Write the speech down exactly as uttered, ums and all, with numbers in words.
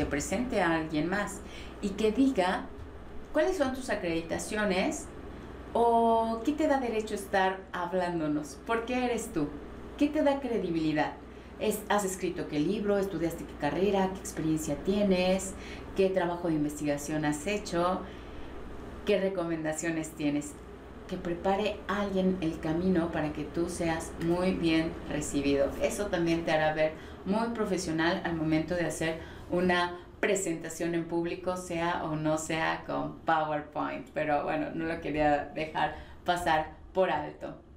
presente a alguien más y que diga cuáles son tus acreditaciones o qué te da derecho a estar hablándonos, por qué eres tú, qué te da credibilidad. Es, ¿has escrito qué libro? ¿Estudiaste qué carrera? ¿Qué experiencia tienes? ¿Qué trabajo de investigación has hecho? ¿Qué recomendaciones tienes? Que prepare a alguien el camino para que tú seas muy bien recibido. Eso también te hará ver muy profesional al momento de hacer una presentación en público, sea o no sea con PowerPoint. Pero bueno, no lo quería dejar pasar por alto.